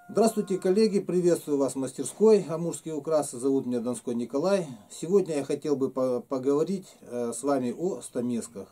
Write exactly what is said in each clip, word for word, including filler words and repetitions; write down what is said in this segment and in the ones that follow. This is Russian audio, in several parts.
Здравствуйте, коллеги! Приветствую вас в мастерской «Амурские украсы». Зовут меня Донской Николай. Сегодня я хотел бы поговорить с вами о стамесках.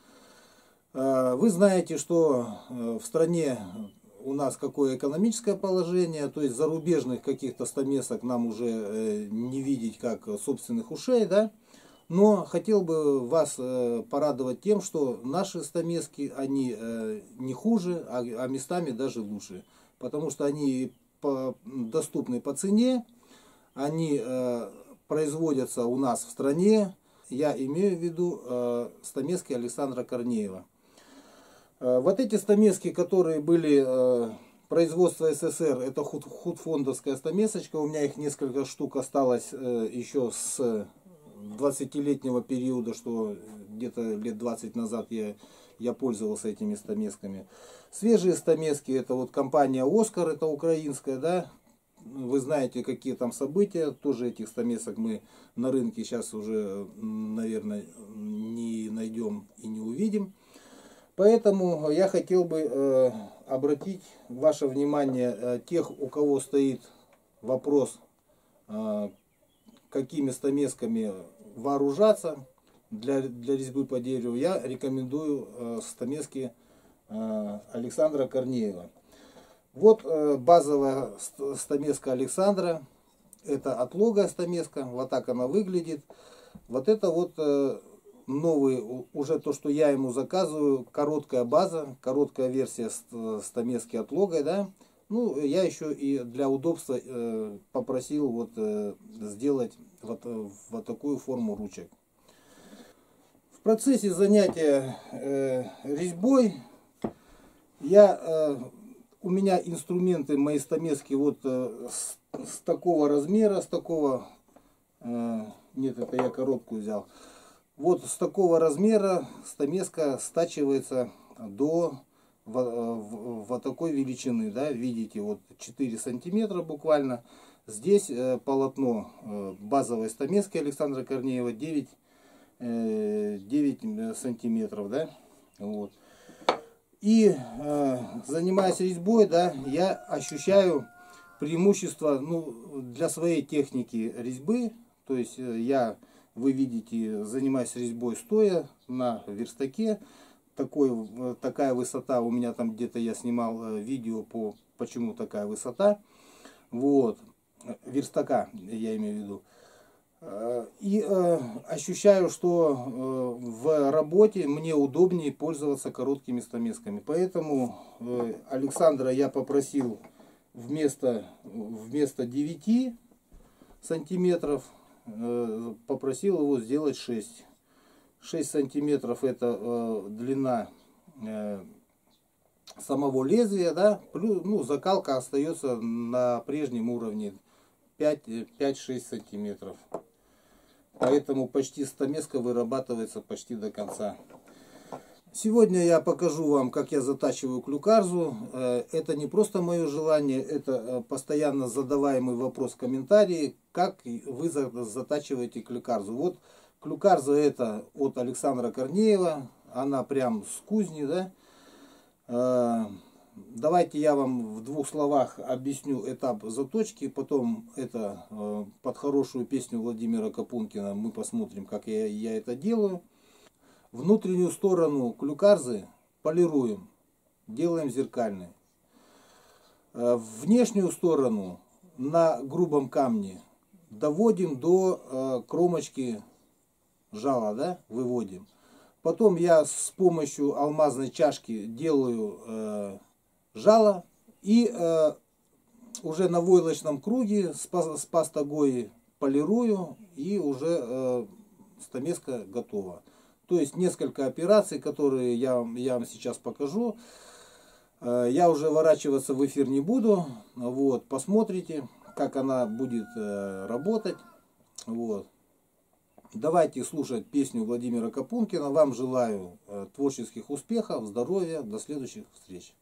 Вы знаете, что в стране у нас какое экономическое положение, то есть зарубежных каких-то стамесок нам уже не видеть как собственных ушей, да? Но хотел бы вас порадовать тем, что наши стамески, они не хуже, а местами даже лучше. Потому что они доступны по цене, они производятся у нас в стране. Я имею в виду стамески Александра Корнеева. Вот эти стамески, которые были производства СССР, это худфондовская стамесочка. У меня их несколько штук осталось еще с двадцатилетнего периода, что где-то лет двадцать назад я, я пользовался этими стамесками. Свежие стамески, это вот компания Оскар, это украинская, да. Вы знаете, какие там события. Тоже этих стамесок мы на рынке сейчас уже, наверное, не найдем и не увидим. Поэтому я хотел бы э, обратить ваше внимание э, тех, у кого стоит вопрос, э, какими стамесками вооружаться для, для резьбы по дереву. Я рекомендую э, стамески э, Александра Корнеева. Вот э, базовая стамеска Александра. Это отлогая стамеска. Вот так она выглядит. Вот это вот э, новый, уже то, что я ему заказываю, короткая база, короткая версия стамески отлогой, да. Ну, я еще и для удобства э, попросил вот, э, сделать вот, вот такую форму ручек. В процессе занятия э, резьбой я, э, у меня инструменты, мои стамески вот э, с, с такого размера, с такого, э, нет, это я коробку взял. Вот с такого размера стамеска стачивается до вот такой величины, да, видите, вот четыре сантиметра буквально. Здесь э, полотно э, базовой стамески Александра Корнеева девять, э, девять сантиметров, да, вот. И э, занимаясь резьбой, да, я ощущаю преимущество, ну, для своей техники резьбы. То есть э, я, вы видите, занимаюсь резьбой стоя на верстаке. Такой, такая высота у меня там где-то, я снимал видео по почему такая высота, вот, верстака я имею в виду. И э, ощущаю, что э, в работе мне удобнее пользоваться короткими стамесками. Поэтому э, Александра я попросил вместо, вместо девяти сантиметров э, попросил его сделать шесть. шесть сантиметров это э, длина э, самого лезвия, да, плюс, ну, закалка остается на прежнем уровне пять-шесть сантиметров. Поэтому почти стамеска вырабатывается почти до конца. Сегодня я покажу вам, как я затачиваю клюкарзу. Э, это не просто мое желание, это постоянно задаваемый вопрос в комментарии, как вы затачиваете клюкарзу. Вот клюкарза это от Александра Корнеева, она прям с кузни, да. Давайте я вам в двух словах объясню этап заточки, потом это под хорошую песню Владимира Капункина мы посмотрим, как я, я это делаю. Внутреннюю сторону клюкарзы полируем, делаем зеркальной. Внешнюю сторону на грубом камне доводим до кромочки жало, да, выводим. Потом я с помощью алмазной чашки делаю э, жало и э, уже на войлочном круге с, с пастогой полирую, и уже э, стамеска готова. То есть несколько операций, которые я, я вам сейчас покажу. Э, я уже ворачиваться в эфир не буду. Вот, посмотрите, как она будет э, работать. Вот. Давайте слушать песню Владимира Капункина. Вам желаю э, творческих успехов, здоровья. До следующих встреч.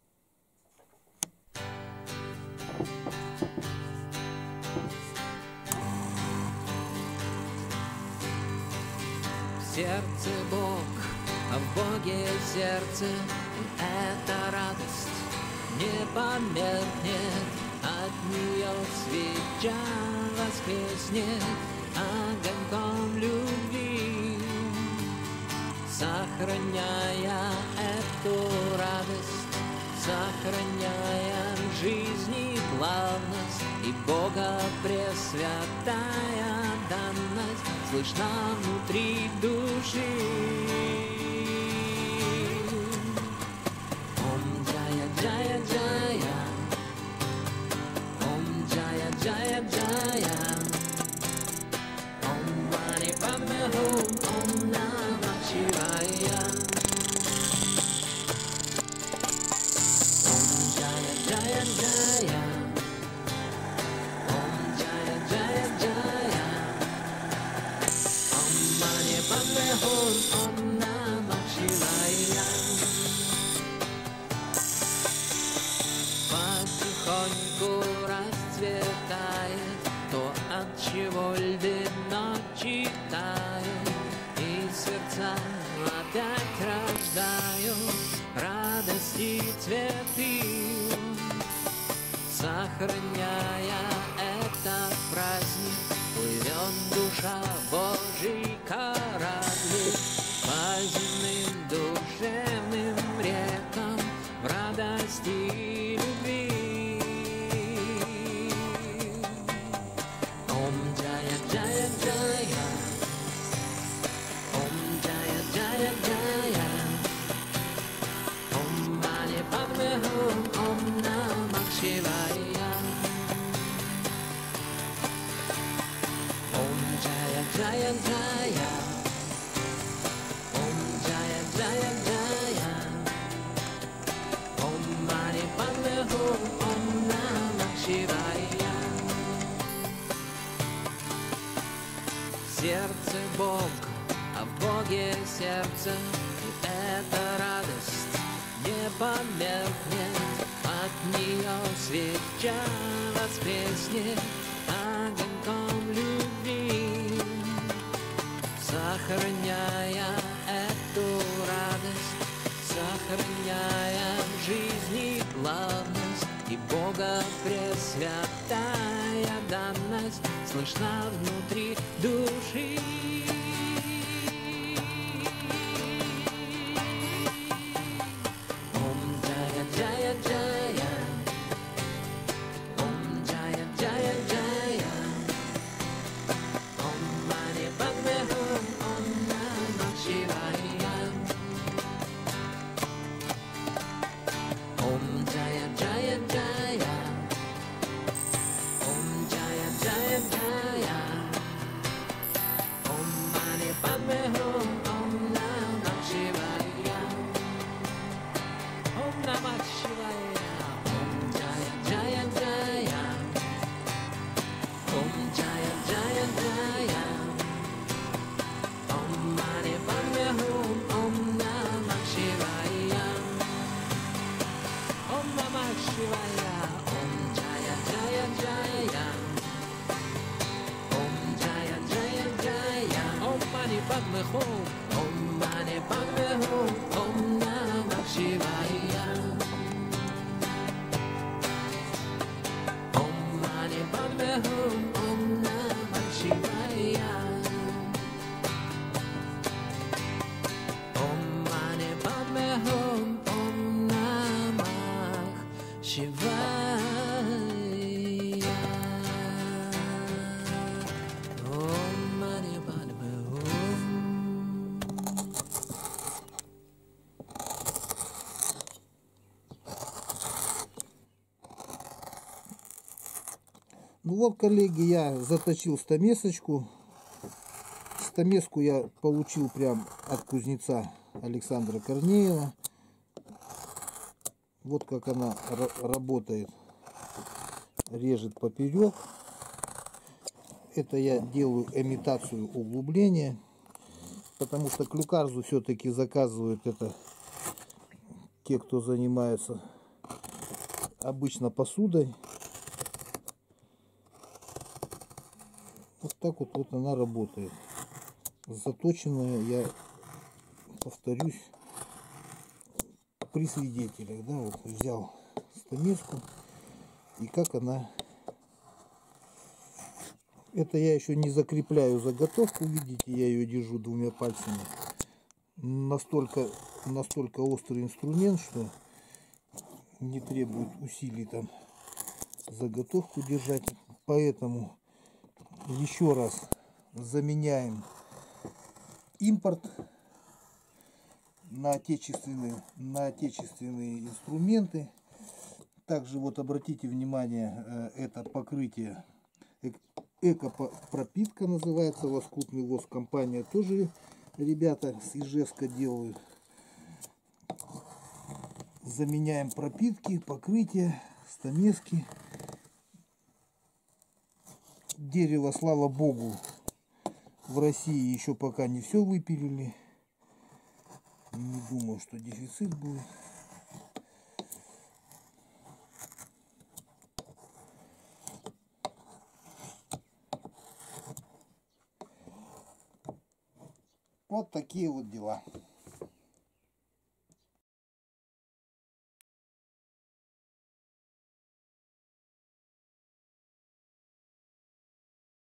В сердце Бог, а в Боге сердце, и эта радость не померкнет. от нее свеча воскреснет огоньком любви, сохраняя эту радость, сохраняя жизни плавность и Бога пресвятая данность слышна внутри души. Ом Джая Джая Джая, Ом Джая Джая Джая, Ом Мани Падме Хум, Ом Намах Шивая. Ом Джая Джая Джая, Ом Джая Джая Джая, Ом Мани Падме Хум, Ом Намах Шивая. Потихоньку расцветает то, от чего льды ночи тают, и сердца опять рождают радости цветы, сохраняя этот праздник, плывет душа Божий кораблик по земным душевным рекам в радости и любви. Ом Джая Джая Джая, Ом Джая Джая Джая, Ом Мани Падме Хум, Ом Намах Шивая. Ом Джая Джая Джая, Ом Джая Джая Джая, Ом Мани Падме Хум, Ом Намах Шивая. В сердце Бог, а в Боге сердце, и эта радость не померкнет, от нее свеча воскреснет огоньком любви, сохраняя эту радость, сохраняя в жизни главность и Бога пресвятая данность слышна внутри души. Ом Джая Джая Джая, Ом Джая Джая Джая, Ом Мани Падме Хум, Ом Намах Шивая. Ом Джая Джая Джая, Ом Джая Джая Джая, Ом Mani Padme Hum, Om Namah Shivaya, Om Namah Shivaya, Om Jaya Jaya Jaya, Om Jaya Jaya Jaya, Om Mani Padme Hum, Om Namah Shivaya, Om Namah Shivaya, Om Jaya Jaya Jaya, Om Jaya Jaya Jaya, Om Mani Padme Hum, Om Mani Padme Hum, Om Namah Shivaya, Om Mani Padme Hum, Om Namah Shivaya, Om Mani Padme Hum, Om Namah Shivaya, Om Mani Padme Hum. Ну вот, коллеги, я заточил стамесочку. Стамеску я получил прям от кузнеца Александра Корнеева. Вот как она работает. Режет поперек. Это я делаю имитацию углубления. Потому что клюкарзу все-таки заказывают это те, кто занимается обычно посудой. Вот так вот, вот она работает. Заточенная, я повторюсь, при свидетелях. Да, вот взял стамеску и как она. Это я еще не закрепляю заготовку, видите, я ее держу двумя пальцами. Настолько, настолько острый инструмент, что не требует усилий там заготовку держать. Поэтому еще раз заменяем импорт на отечественные, на отечественные инструменты. Также вот обратите внимание, это покрытие эко-пропитка называется, лоскутный воск, компания тоже ребята с Ижевска делают. Заменяем пропитки, покрытие, стамески. Дерево, слава богу, в России еще пока не все выпилили. Не думаю, что дефицит будет. Вот такие вот дела.